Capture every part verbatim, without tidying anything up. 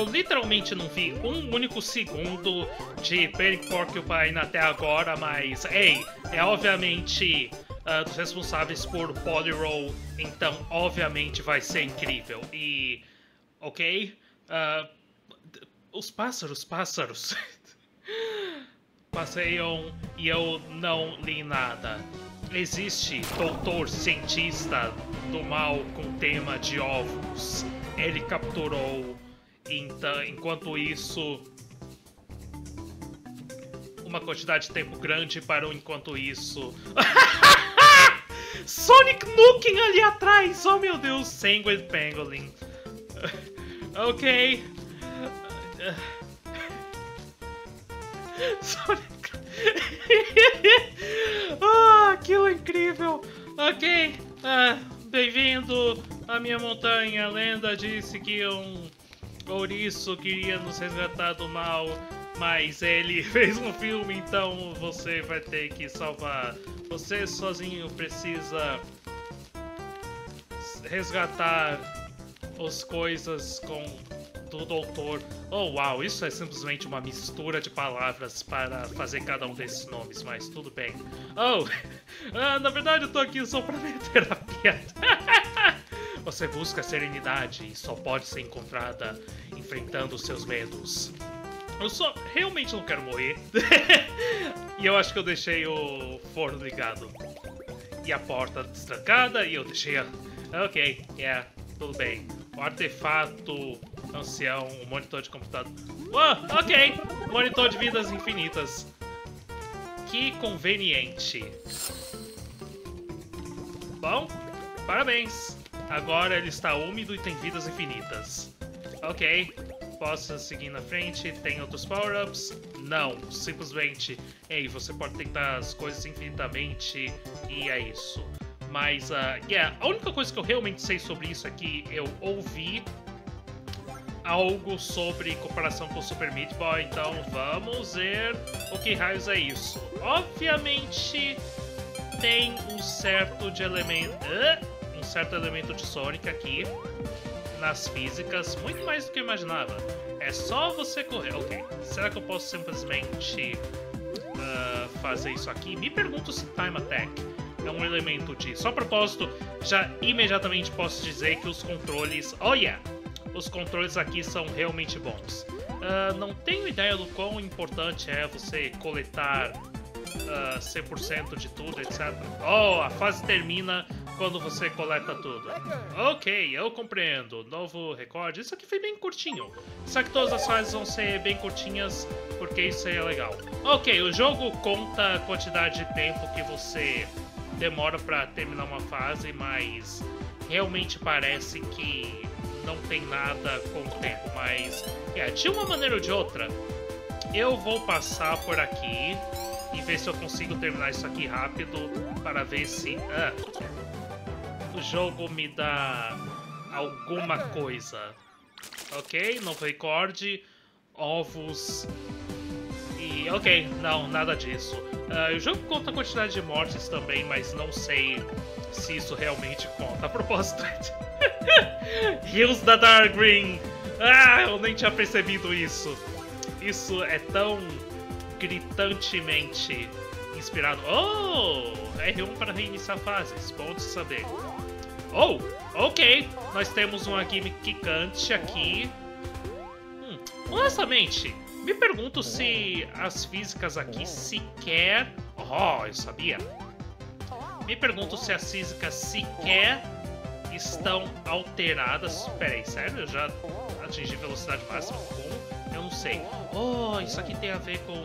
literalmente não vi um único segundo de Panic Porcupine até agora, mas, ei, é obviamente uh, dos responsáveis por Polyroll, então obviamente vai ser incrível. E, ok, uh, os pássaros, pássaros, passeiam e eu não li nada. Existe doutor cientista do mal com tema de ovos. Ele capturou, então, enquanto isso, uma quantidade de tempo grande para o enquanto isso. Sonic Nukem ali atrás! Oh meu Deus, Sanguine Pangolin. Ok. Sonic. Ah, aquilo é incrível. Ok. Ah, bem-vindo à minha montanha. A lenda disse que um ouriço queria nos resgatar do mal, mas ele fez um filme, então você vai ter que salvar. Você sozinho precisa resgatar as coisas com do doutor. Oh, uau, isso é simplesmente uma mistura de palavras para fazer cada um desses nomes, mas tudo bem. Oh, ah, na verdade eu tô aqui só pra meter a piada. Você busca serenidade e só pode ser encontrada enfrentando seus medos. Eu só realmente não quero morrer. E eu acho que eu deixei o forno ligado. E a porta destrancada e eu deixei a... Ok, yeah, tudo bem. O artefato ancião, o monitor de computador... Oh, ok, monitor de vidas infinitas. Que conveniente. Bom, parabéns. Agora ele está úmido e tem vidas infinitas. Ok, posso seguir na frente. Tem outros power-ups? Não, simplesmente... Ei, você pode tentar as coisas infinitamente e é isso. Mas, uh, yeah, a única coisa que eu realmente sei sobre isso é que eu ouvi algo sobre comparação com o Super Meat Boy, então vamos ver o que raios é isso. Obviamente tem um certo de elemento, uh, um certo elemento de Sonic aqui nas físicas, muito mais do que eu imaginava. É só você correr. Ok, será que eu posso simplesmente uh, fazer isso aqui? Me pergunto se Time Attack é um elemento disso. Só a propósito, já imediatamente posso dizer que os controles... Oh yeah! Os controles aqui são realmente bons. Uh, não tenho ideia do quão importante é você coletar uh, cem por cento de tudo, etcétera. Oh, a fase termina quando você coleta tudo. Ok, eu compreendo. Novo recorde. Isso aqui foi bem curtinho. Só que todas as fases vão ser bem curtinhas, porque isso aí é legal. Ok, o jogo conta a quantidade de tempo que você demora pra terminar uma fase, mas realmente parece que não tem nada com o tempo. Mas, é, de uma maneira ou de outra, eu vou passar por aqui e ver se eu consigo terminar isso aqui rápido para ver se ah, o jogo me dá alguma coisa. Ok, novo recorde, ovos e... ok, não, nada disso. Uh, o jogo conta a quantidade de mortes também, mas não sei se isso realmente conta. A propósito, Hills da Dark Green. Ah, eu nem tinha percebido isso. Isso é tão gritantemente inspirado. Oh, R um para reiniciar fases. Bom de saber. Oh, ok. Nós temos uma gimmick gigante aqui. Hum, honestamente, me pergunto se as físicas aqui sequer... Oh, eu sabia. Me pergunto se as físicas sequer estão alteradas. Peraí, sério? Eu já atingi velocidade máxima? Como? Eu não sei. Oh, isso aqui tem a ver com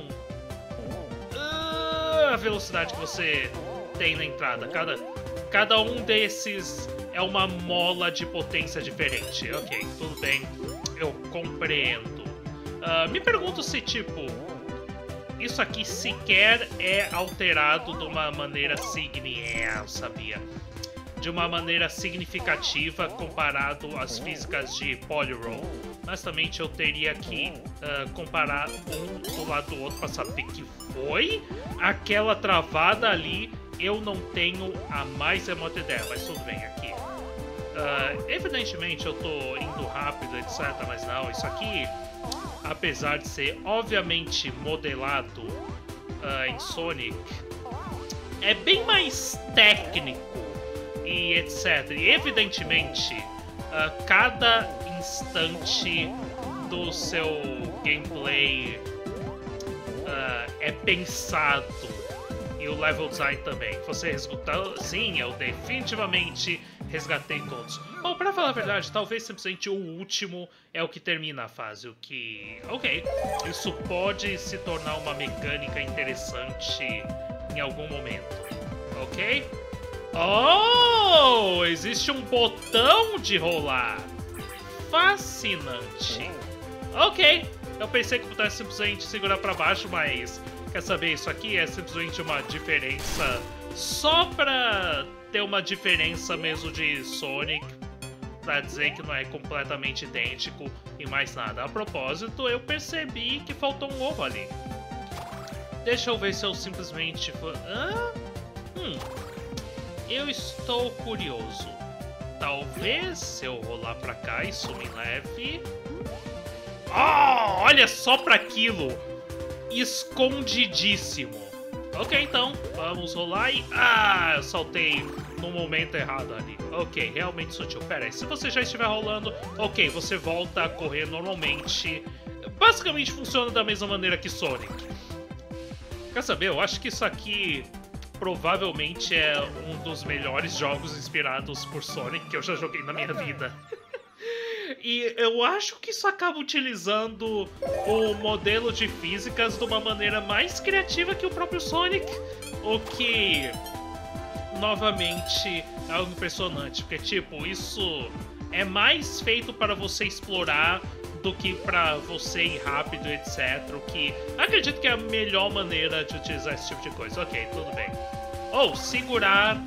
uh, a velocidade que você tem na entrada. Cada, cada um desses é uma mola de potência diferente. Ok, tudo bem. Eu compreendo. Uh, me pergunto se, tipo, isso aqui sequer é alterado de uma maneira signi... É, eu sabia. De uma maneira significativa comparado às físicas de Polyroll. Honestamente, eu teria que uh, comparar um do lado do outro para saber que foi aquela travada ali. Eu não tenho a mais remota ideia, mas tudo bem aqui. Uh, evidentemente eu tô indo rápido, etcétera. Mas não, isso aqui, apesar de ser obviamente modelado uh, em Sonic, é bem mais técnico e etcétera. E evidentemente, uh, cada instante do seu gameplay uh, é pensado. E o level design também. Você resgatou? Sim, eu definitivamente resgatei todos. Bom, pra falar a verdade, talvez simplesmente o último é o que termina a fase. O que... Ok, isso pode se tornar uma mecânica interessante em algum momento. Ok? Oh! Existe um botão de rolar. Fascinante. Ok, eu pensei que pudesse simplesmente segurar pra baixo, mas... Quer saber, isso aqui é simplesmente uma diferença só pra ter uma diferença mesmo de Sonic, pra dizer que não é completamente idêntico e mais nada. A propósito, eu percebi que faltou um ovo ali. Deixa eu ver se eu simplesmente... Ah? Hum, eu estou curioso. Talvez se eu rolar pra cá isso me leve... Oh, olha só pra aquilo! Escondidíssimo. Ok, então, vamos rolar e... Ah, eu saltei no momento errado ali. Ok, realmente sutil. Pera aí, se você já estiver rolando, ok, você volta a correr normalmente. Basicamente funciona da mesma maneira que Sonic. Quer saber? Eu acho que isso aqui provavelmente é um dos melhores jogos inspirados por Sonic que eu já joguei na minha vida. E eu acho que isso acaba utilizando o modelo de físicas de uma maneira mais criativa que o próprio Sonic, o que, novamente, é algo impressionante, porque, tipo, isso é mais feito para você explorar do que para você ir rápido, etcétera, o que acredito que é a melhor maneira de utilizar esse tipo de coisa. Ok, tudo bem. Ou, segurar...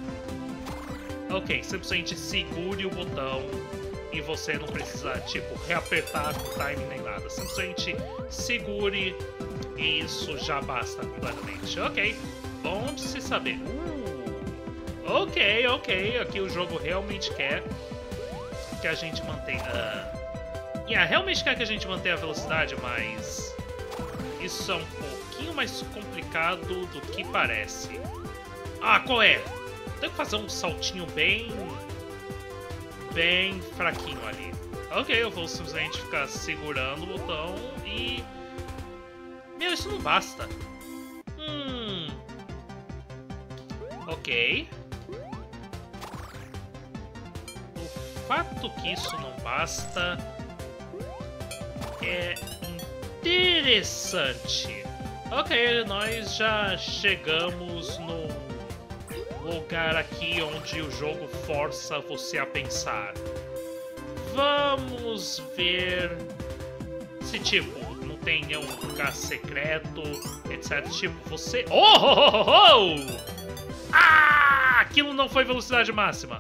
Ok, simplesmente segure o botão. E você não precisa, tipo, reapertar o time nem nada. Simplesmente segure e isso já basta completamente. Ok, bom de se saber. Uh, ok, ok. Aqui o jogo realmente quer que a gente mantenha... Uh, yeah, realmente quer que a gente mantenha a velocidade, mas... Isso é um pouquinho mais complicado do que parece. Ah, qual é? Tem que fazer um saltinho bem... bem fraquinho ali. Ok, eu vou simplesmente ficar segurando o botão e... Meu, isso não basta. Hum... Ok. O fato que isso não basta... é interessante. Ok, nós já chegamos no... lugar aqui onde o jogo força você a pensar. Vamos ver se, tipo, não tem nenhum lugar secreto, etcétera. Tipo, você... Oh, oh, oh, oh! Ah! Aquilo não foi velocidade máxima.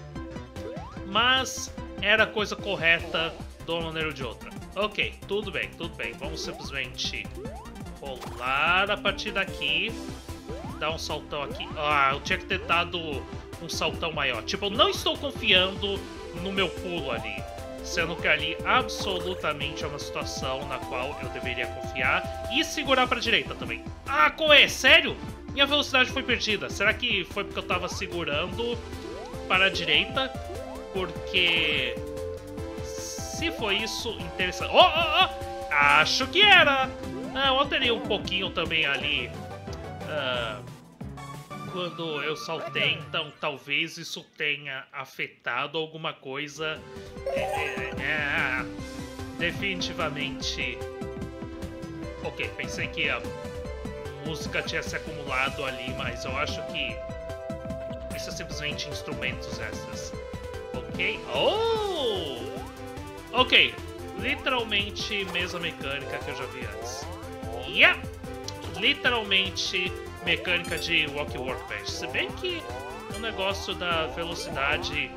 Mas era a coisa correta de uma maneira ou de outra. Ok, tudo bem, tudo bem. Vamos simplesmente rolar a partir daqui. Dar um saltão aqui. Ah, eu tinha que ter dado um saltão maior. Tipo, eu não estou confiando no meu pulo ali. Sendo que ali absolutamente é uma situação na qual eu deveria confiar. E segurar pra direita também. Ah, qual é? Sério? Minha velocidade foi perdida. Será que foi porque eu tava segurando para a direita? Porque... se foi isso, interessante... Oh, oh, oh! Acho que era! Ah, eu alterei um pouquinho também ali... Uh, quando eu saltei, então talvez isso tenha afetado alguma coisa. É, é, é, definitivamente. Ok, pensei que a música tinha se acumulado ali, mas eu acho que isso é simplesmente instrumentos extras. Ok? Oh! Ok, literalmente mesma mecânica que eu já vi antes. Yeah! Literalmente mecânica de Walk Workbench. Se bem que o negócio da velocidade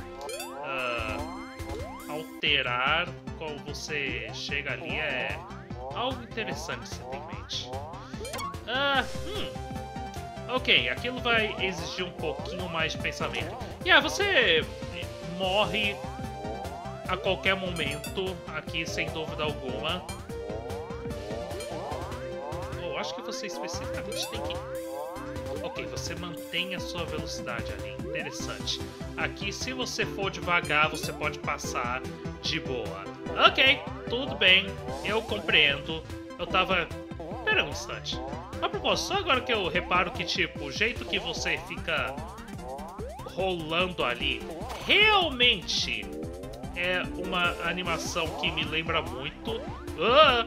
uh, alterar quando você chega ali é algo interessante se tem em mente. Uh, hum. Ok, aquilo vai exigir um pouquinho mais de pensamento. E yeah, você morre a qualquer momento aqui, sem dúvida alguma. Eu acho que você especificamente tem que... Ok, você mantém a sua velocidade ali, interessante. Aqui, se você for devagar, você pode passar de boa. Ok, tudo bem, eu compreendo. Eu tava... Pera um instante. A propósito, só agora que eu reparo que, tipo, o jeito que você fica rolando ali, realmente é uma animação que me lembra muito... Ah!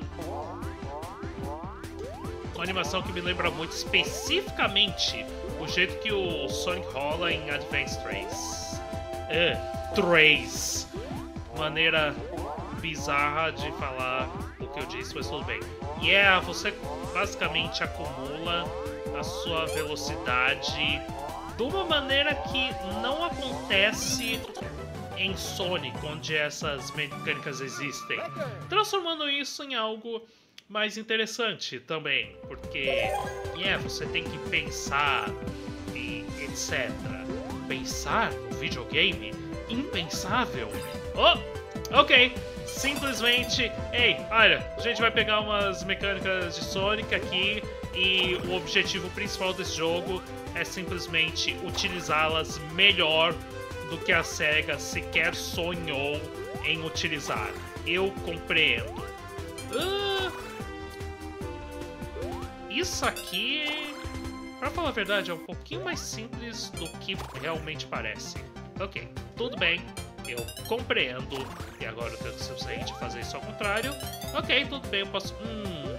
Uma animação que me lembra muito especificamente o jeito que o Sonic rola em Advance três. É, três. Maneira bizarra de falar o que eu disse, mas tudo bem. E yeah, você basicamente acumula a sua velocidade de uma maneira que não acontece em Sonic, onde essas mecânicas existem, transformando isso em algo mais interessante também, porque yeah, você tem que pensar e etcétera. Pensar no videogame? Impensável? Oh, ok. Simplesmente, ei, olha, a gente vai pegar umas mecânicas de Sonic aqui e o objetivo principal desse jogo é simplesmente utilizá-las melhor do que a SEGA sequer sonhou em utilizar. Eu compreendo. Uh, isso aqui, pra falar a verdade, é um pouquinho mais simples do que realmente parece. Ok, tudo bem. Eu compreendo. E agora eu tenho que simplesmente fazer isso ao contrário. Ok, tudo bem, eu posso... Hum.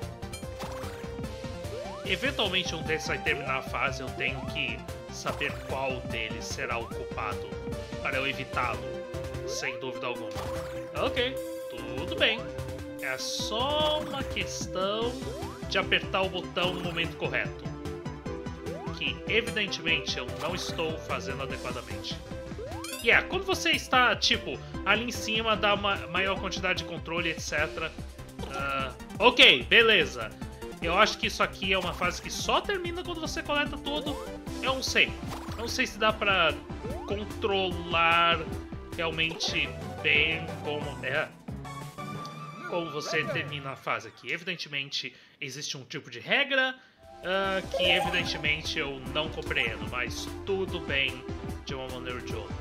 Eventualmente um desses vai terminar a fase, eu tenho que saber qual deles será o culpado para eu evitá-lo, sem dúvida alguma. Ok, tudo bem. É só uma questão de apertar o botão no momento correto, que evidentemente eu não estou fazendo adequadamente. E yeah, quando você está, tipo, ali em cima, dá uma maior quantidade de controle, etcétera. Uh, ok, beleza. Eu acho que isso aqui é uma fase que só termina quando você coleta tudo. Eu não sei. Eu não sei se dá pra controlar realmente bem como é. Como você termina a fase aqui. Evidentemente, existe um tipo de regra uh, que evidentemente eu não compreendo, mas tudo bem de uma maneira ou de outra.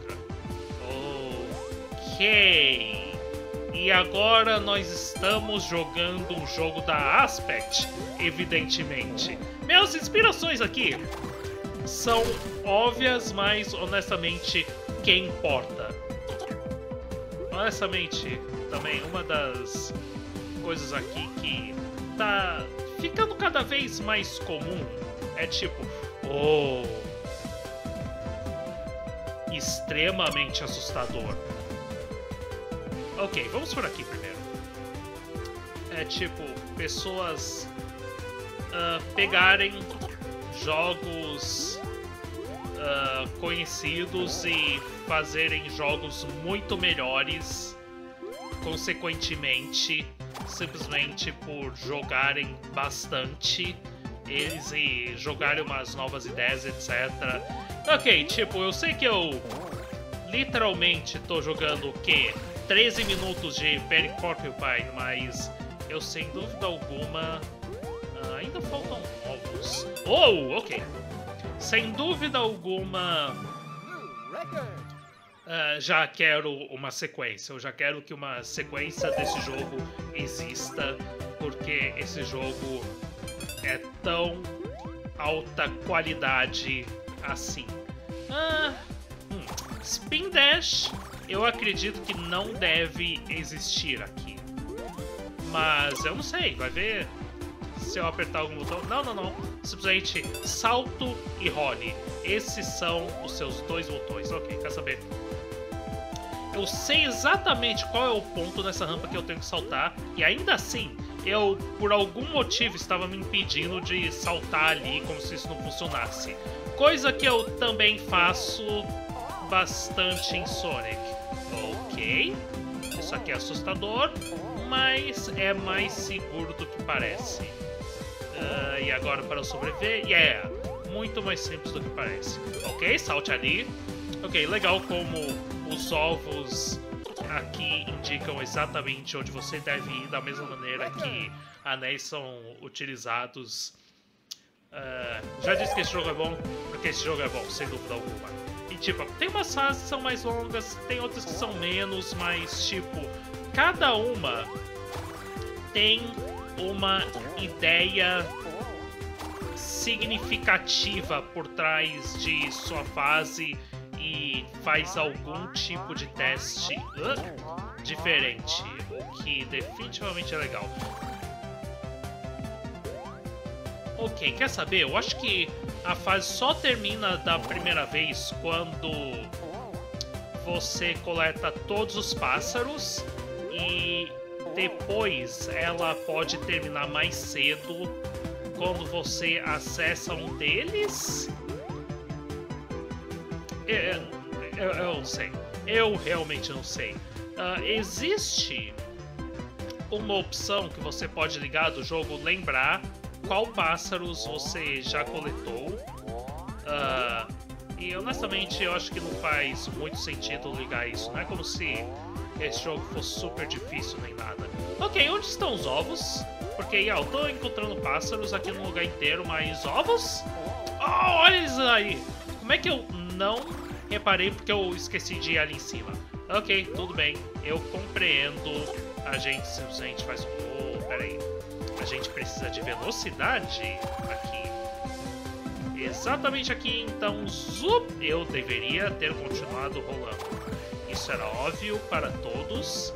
Ok, e agora nós estamos jogando um jogo da Aspect, evidentemente. Minhas inspirações aqui são óbvias, mas honestamente, quem importa? Honestamente, também uma das coisas aqui que tá ficando cada vez mais comum é tipo, oh, extremamente assustador. Ok, vamos por aqui primeiro. É tipo, pessoas uh, pegarem jogos uh, conhecidos e fazerem jogos muito melhores, consequentemente, simplesmente por jogarem bastante eles e jogarem umas novas ideias, etcétera. Ok, tipo, eu sei que eu literalmente tô jogando o quê? treze minutos de Penny Porcupine, mas eu sem dúvida alguma uh, ainda faltam ovos. Oh, ok. Sem dúvida alguma uh, já quero uma sequência. Eu já quero que uma sequência desse jogo exista, porque esse jogo é tão alta qualidade assim. Ah, hum, Spin Dash eu acredito que não deve existir aqui. Mas eu não sei, vai ver se eu apertar algum botão. Não, não, não. Simplesmente salto e role. Esses são os seus dois botões. Ok, quer saber? Eu sei exatamente qual é o ponto nessa rampa que eu tenho que saltar. E ainda assim, eu, por algum motivo, estava me impedindo de saltar ali como se isso não funcionasse. Coisa que eu também faço bastante em Sonic. Ok, isso aqui é assustador, mas é mais seguro do que parece. Uh, e agora para sobreviver, yeah, muito mais simples do que parece. Ok, salte ali. Ok, legal como os ovos aqui indicam exatamente onde você deve ir, da mesma maneira que anéis são utilizados. Uh, já disse que esse jogo é bom, porque esse jogo é bom, sem dúvida alguma. E tipo, tem umas fases que são mais longas, tem outras que são menos, mas tipo, cada uma tem uma ideia significativa por trás de sua fase e faz algum tipo de teste uh, diferente, o que definitivamente é legal. Ok, quer saber? Eu acho que a fase só termina da primeira vez quando você coleta todos os pássaros e depois ela pode terminar mais cedo quando você acessa um deles. Eu, eu, eu não sei. Eu realmente não sei. Uh, existe uma opção que você pode ligar do jogo, lembrar qual pássaros você já coletou. Uh, e honestamente eu acho que não faz muito sentido ligar isso. Não é como se esse jogo fosse super difícil nem nada. Ok, onde estão os ovos? Porque yeah, eu tô encontrando pássaros aqui no lugar inteiro, mas ovos? Oh, olha isso aí! Como é que eu não reparei porque eu esqueci de ir ali em cima? Ok, tudo bem, eu compreendo. A gente simplesmente faz um... Oh, peraí. A gente precisa de velocidade aqui. Exatamente aqui, então, zup, eu deveria ter continuado rolando. Isso era óbvio para todos,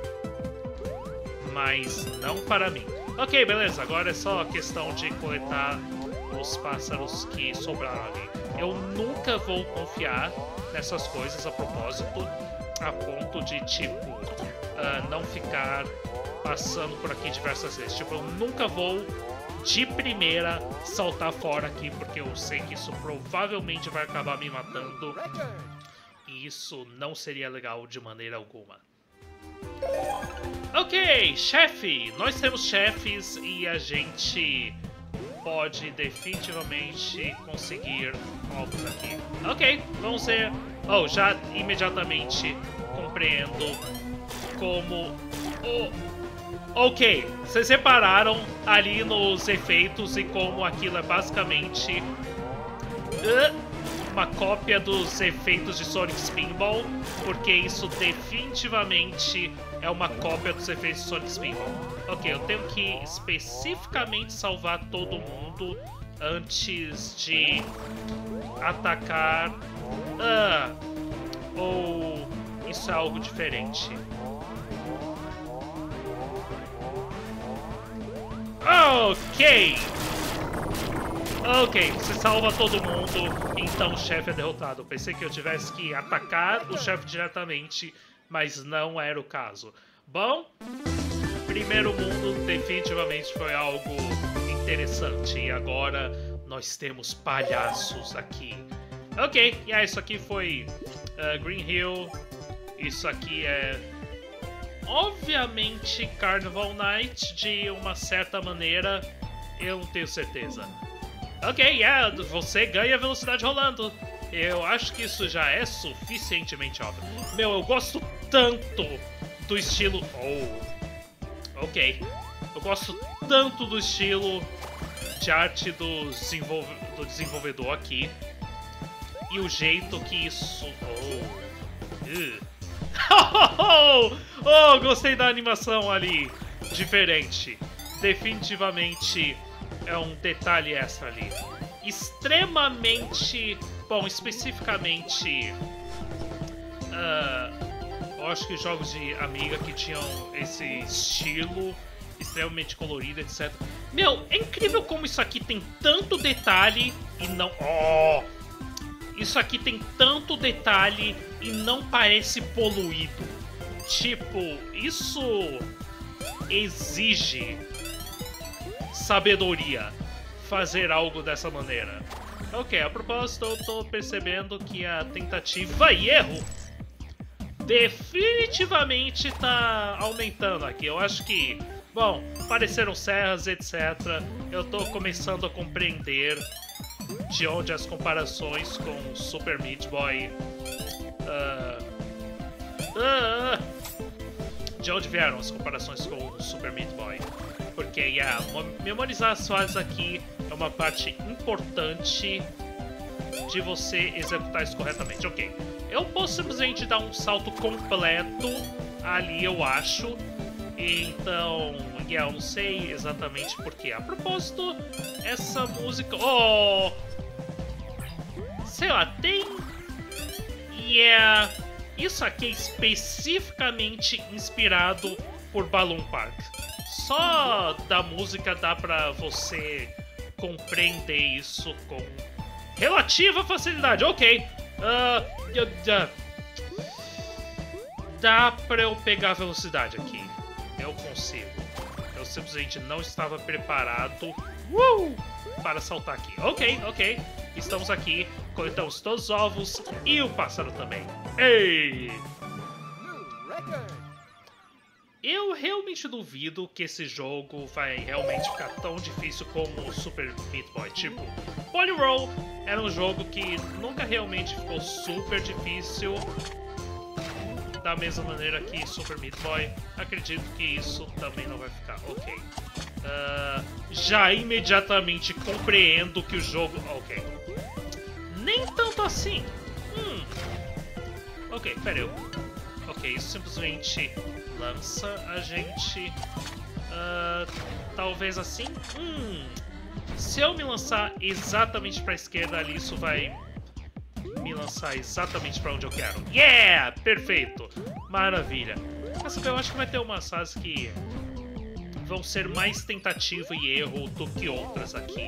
mas não para mim. Ok, beleza, agora é só questão de coletar os pássaros que sobraram ali. Eu nunca vou confiar nessas coisas a propósito, a ponto de, tipo, uh, não ficar passando por aqui diversas vezes. Tipo, eu nunca vou de primeira saltar fora aqui, porque eu sei que isso provavelmente vai acabar me matando. E isso não seria legal de maneira alguma. Ok, chefe! Nós temos chefes e a gente pode definitivamente conseguir ovos aqui. Ok, vamos ver. Oh, já imediatamente compreendo como o... Ok, vocês repararam ali nos efeitos e como aquilo é basicamente uh, uma cópia dos efeitos de Sonic Spinball, porque isso definitivamente é uma cópia dos efeitos de Sonic Spinball. Ok, eu tenho que especificamente salvar todo mundo antes de atacar. Ah, ou isso é algo diferente? Ok! Ok, você salva todo mundo, então o chefe é derrotado. Eu pensei que eu tivesse que atacar o chefe diretamente, mas não era o caso. Bom, primeiro mundo definitivamente foi algo interessante. E agora nós temos palhaços aqui. Ok, e yeah, isso aqui foi uh, Green Hill. Isso aqui é... obviamente Carnival Night, de uma certa maneira, eu não tenho certeza. Ok, yeah, você ganha velocidade rolando. Eu acho que isso já é suficientemente óbvio. Meu, eu gosto tanto do estilo... Oh, ok. Eu gosto tanto do estilo de arte do, desenvolve... do desenvolvedor aqui. E o jeito que isso... Oh, uh. Oh, oh, gostei da animação ali. Diferente. Definitivamente é um detalhe extra ali. Extremamente... Bom, especificamente... Uh, eu acho que jogos de Amiga que tinham esse estilo extremamente colorido, etcétera. Meu, é incrível como isso aqui tem tanto detalhe e não... Oh! Isso aqui tem tanto detalhe e não parece poluído. Tipo, isso exige sabedoria fazer algo dessa maneira. Ok, a propósito, eu tô percebendo que a tentativa e erro definitivamente tá aumentando aqui. Eu acho que, bom, apareceram serras, etcétera. Eu tô começando a compreender de onde as comparações com Super Meat Boy uh, Ah, de onde vieram as comparações com o Super Meat Boy? Porque, yeah, memorizar as fases aqui é uma parte importante de você executar isso corretamente. Ok, eu posso simplesmente dar um salto completo ali, eu acho. Então, yeah, eu não sei exatamente porquê. A propósito, essa música... Oh! Sei lá, tem... Yeah... Isso aqui é especificamente inspirado por Balloon Park. Só da música dá pra você compreender isso com relativa facilidade. Ok. Uh, uh, dá pra eu pegar a velocidade aqui. Eu consigo. Eu simplesmente não estava preparado uh, para saltar aqui. Ok, ok. Estamos aqui, coletamos todos os ovos e o pássaro também. Ei! Eu realmente duvido que esse jogo vai realmente ficar tão difícil como o Super Meat Boy. Tipo, Polyroll era um jogo que nunca realmente ficou super difícil. Da mesma maneira que Super Meat Boy, acredito que isso também não vai ficar. Ok. Uh, já imediatamente compreendo que o jogo... Ok. Nem tanto assim. Hum. Ok, pera aí. Ok, isso simplesmente lança a gente... Uh, talvez assim? Hum. Se eu me lançar exatamente pra esquerda ali, isso vai me lançar exatamente pra onde eu quero. Yeah! Perfeito! Maravilha. Quer saber, eu acho que vai ter umas fases que vão ser mais tentativa e erro do que outras aqui.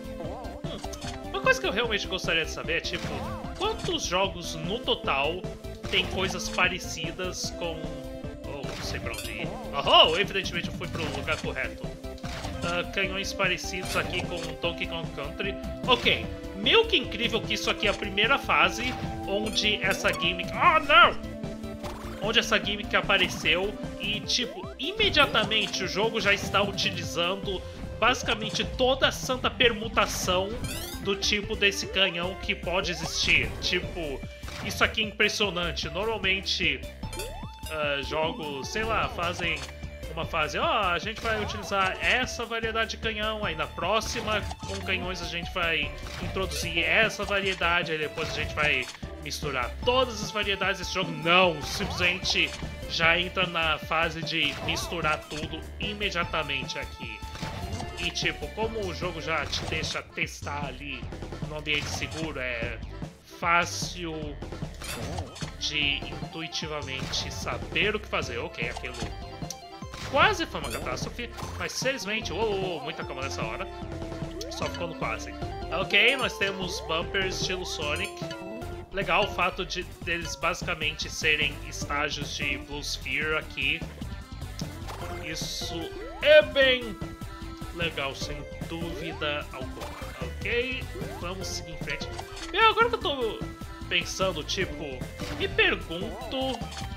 Hum. Uma coisa que eu realmente gostaria de saber é, tipo, quantos jogos no total tem coisas parecidas com... Oh, não sei pra onde ir. Oh, evidentemente eu fui pro lugar correto. Uh, canhões parecidos aqui com Donkey Kong Country. Ok, meio que incrível que isso aqui é a primeira fase onde essa gimmick... Oh, não! Onde essa gimmick apareceu e, tipo, imediatamente o jogo já está utilizando basicamente toda a santa permutação do tipo desse canhão que pode existir. Tipo, isso aqui é impressionante. Normalmente, uh, jogos, sei lá, fazem uma fase, ó, oh, a gente vai utilizar essa variedade de canhão, aí na próxima, com canhões, a gente vai introduzir essa variedade, aí depois a gente vai misturar todas as variedades desse jogo. Não, simplesmente já entra na fase de misturar tudo imediatamente aqui. E tipo, como o jogo já te deixa testar ali no ambiente seguro, é fácil de intuitivamente saber o que fazer. Ok, aquilo quase foi uma catástrofe, mas felizmente, oh, oh, muita calma nessa hora, só ficou no quase. Ok, nós temos bumpers estilo Sonic. Legal o fato de deles basicamente serem estágios de Blue Sphere aqui. Isso é bem legal, sem dúvida alguma. Ok, vamos seguir em frente. E agora que eu tô pensando, tipo, me pergunto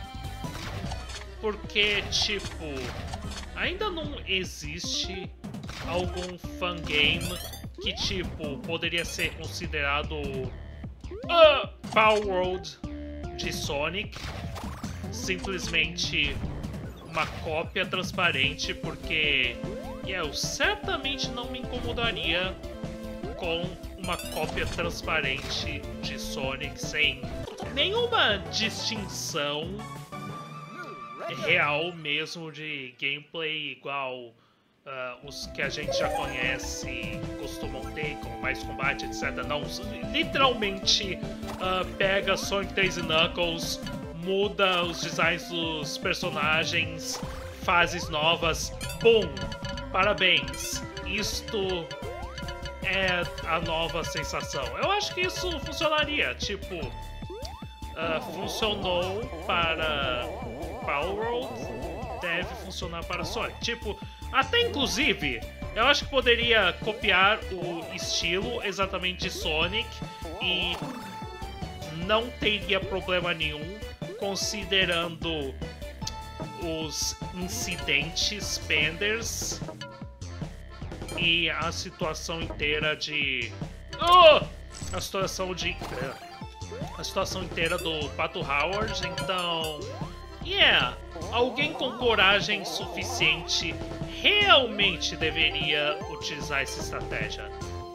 porque, tipo, ainda não existe algum fangame que, tipo, poderia ser considerado a Power World de Sonic, simplesmente uma cópia transparente, porque eu certamente não me incomodaria com uma cópia transparente de Sonic sem nenhuma distinção real mesmo de gameplay igual uh, os que a gente já conhece e costumam ter, com mais combate, etcétera. Não, literalmente uh, pega Sonic três e Knuckles, muda os designs dos personagens, fases novas, bum! Parabéns! Isto é a nova sensação. Eu acho que isso funcionaria, tipo, uh, funcionou para Power World, deve funcionar para Sonic. Tipo, até inclusive, eu acho que poderia copiar o estilo exatamente de Sonic e não teria problema nenhum, considerando os incidentes penders e a situação inteira de... Oh! A situação de... A situação inteira do Pato Howard, então... Yeah, alguém com coragem suficiente realmente deveria utilizar essa estratégia.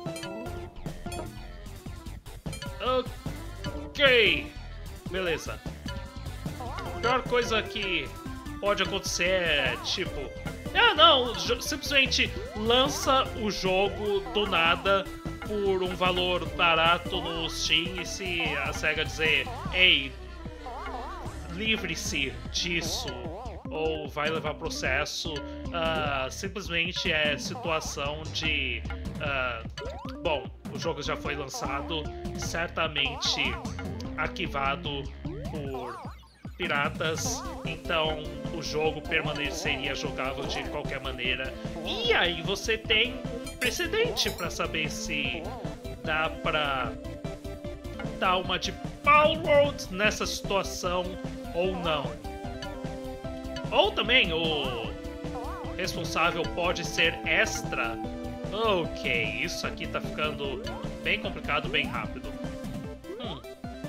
Ok, beleza. A pior coisa que pode acontecer é, tipo... Ah, não, simplesmente lança o jogo do nada por um valor barato no Steam e se a SEGA dizer, ei, livre-se disso ou vai levar processo, uh, simplesmente é situação de... Uh, bom, o jogo já foi lançado, certamente arquivado por piratas, então o jogo permaneceria jogável de qualquer maneira. E aí você tem um precedente para saber se dá pra dar uma de Palworld nessa situação ou não. Ou também o responsável pode ser extra. Ok, isso aqui tá ficando bem complicado, bem rápido. Hum.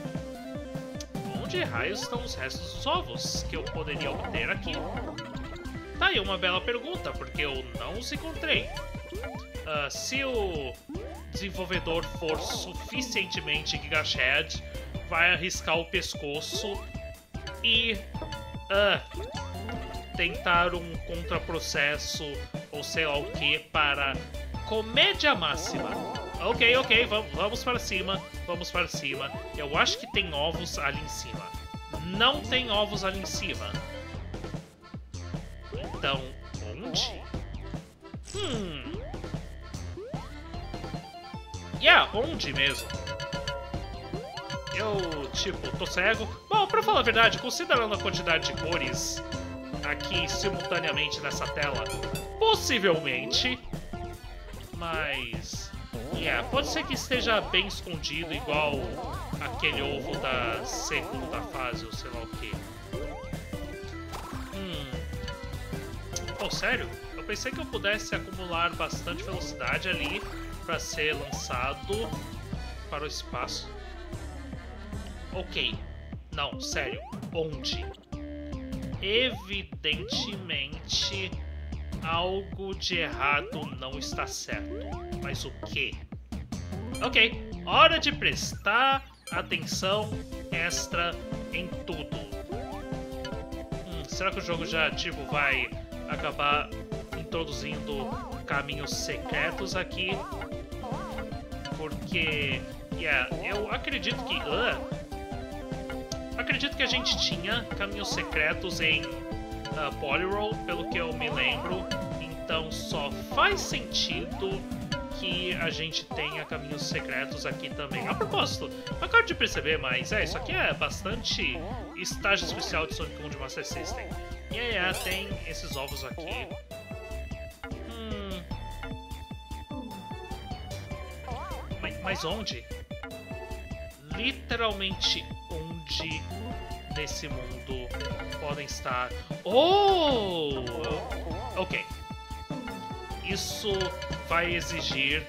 Onde raios estão os restos dos ovos que eu poderia obter aqui? Tá aí uma bela pergunta, porque eu não os encontrei. Uh, se o desenvolvedor for suficientemente gigachad, vai arriscar o pescoço e uh, tentar um contraprocesso ou sei lá o que para comédia máxima. Ok, ok, vamos, vamos para cima, vamos para cima. Eu acho que tem ovos ali em cima. Não tem ovos ali em cima. Então, onde? Hum... Yeah, onde mesmo? Eu, tipo, tô cego. Bom, pra falar a verdade, considerando a quantidade de cores aqui simultaneamente nessa tela, possivelmente. Mas... Yeah, pode ser que esteja bem escondido, igual aquele ovo da segunda fase, ou sei lá o que. Hum... Oh, sério? Eu pensei que eu pudesse acumular bastante velocidade ali para ser lançado para o espaço. Ok. Não, sério. Onde? Evidentemente, algo de errado não está certo. Mas o quê? Ok. Hora de prestar atenção extra em tudo. Hum, será que o jogo já, tipo, vai acabar introduzindo caminhos secretos aqui? Porque, yeah, eu acredito que... Uh, acredito que a gente tinha caminhos secretos em uh, Polyroll, pelo que eu me lembro. Então só faz sentido que a gente tenha caminhos secretos aqui também. A propósito, acabo de perceber, mas é, isso aqui é bastante estágio especial de Sonic um de Master System. E yeah, yeah, tem esses ovos aqui. Mas onde? Literalmente onde nesse mundo podem estar... Oh! Ok. Isso vai exigir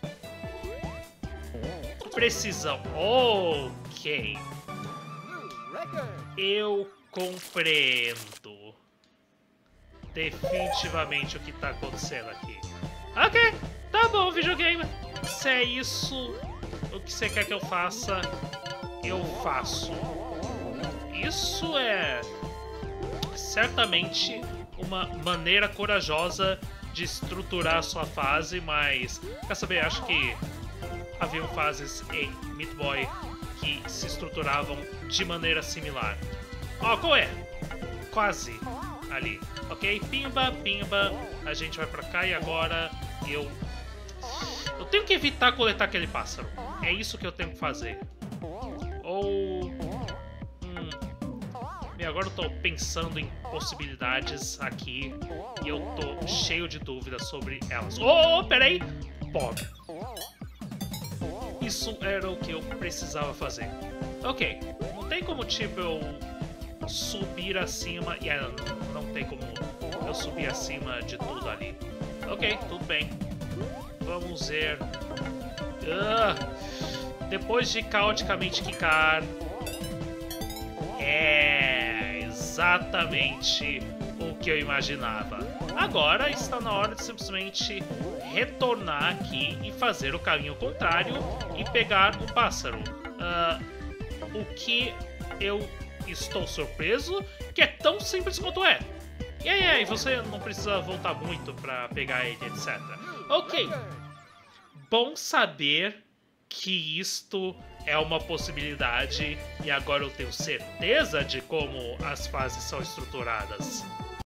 precisão. Ok. Eu compreendo definitivamente o que está acontecendo aqui. Ok, tá bom, videogame. Se é isso o que você quer que eu faça, eu faço. Isso é certamente uma maneira corajosa de estruturar a sua fase, mas quer saber, acho que haviam fases em Meat Boy que se estruturavam de maneira similar. Ó, oh, qual é? Quase ali. Ok, pimba, pimba, a gente vai pra cá e agora eu... Eu tenho que evitar coletar aquele pássaro. É isso que eu tenho que fazer. Ou... Hum... E agora eu tô pensando em possibilidades aqui e eu tô cheio de dúvidas sobre elas. Oh, peraí! Bob. Isso era o que eu precisava fazer. Ok, não tem como, tipo, eu subir acima... E yeah, não, não tem como eu subir acima de tudo ali. Ok, tudo bem. Vamos ver... Uh, depois de caoticamente quicar... É... exatamente o que eu imaginava. Agora está na hora de simplesmente retornar aqui e fazer o caminho contrário e pegar o pássaro. Uh, o que eu estou surpreso que é tão simples quanto é. E aí, aí, você não precisa voltar muito para pegar ele, etcétera. Ok. Bom saber que isto é uma possibilidade e agora eu tenho certeza de como as fases são estruturadas.